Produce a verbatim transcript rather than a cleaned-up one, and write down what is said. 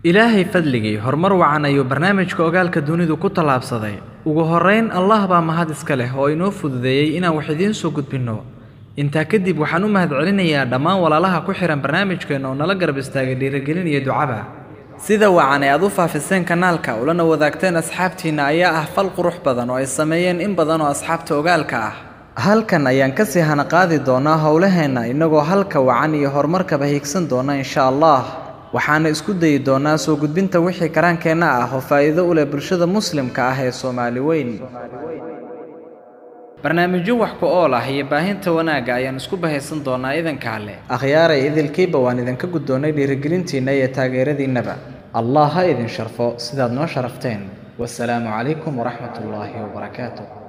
ilaahay fadligii horumar wacan ayuu barnaamijka ogaalka dunidu ku talaabsaday ugu horeyn allah baa mahad iska leh oo inoo fududeeyay inaan wax idiin soo gudbino intaa kadib waxaan u mahadcelinayaa dhammaan walaalaha ku xiran barnaamijkeena oo nala garab istaagay dhiirigelin iyo ducaba sida wacan ay aad u faafiseen kanaalka ulana wadaagteen asxaabtiina ayaa ah fal qurux badan oo ay sameeyeen in badan oo asxaabta ogaalka ah halkan ayaan ka sii hana qaadi doonaa howlaheena inagoo halka wacan iyo horumarkaba hiigsan doona insha Allah waxaana isku dayi doonaa soo gudbinta wixii karaankeenna ah oo faa'iido u leh bulshada muslimka ah ee Soomaali weyn barnaamijyo wax ku ool ah iyo baahinta wanaaga ayaan isku bahaysan doonaa idanka alle akhyaaray idilkiiba waan idinka guddoonay dhiirigelintiina iyo taageeradiinaba Allah ha idin sharfo sidaad noo sharafteen wassalaamu calaykum waraxmatullaahi wabarakaatuh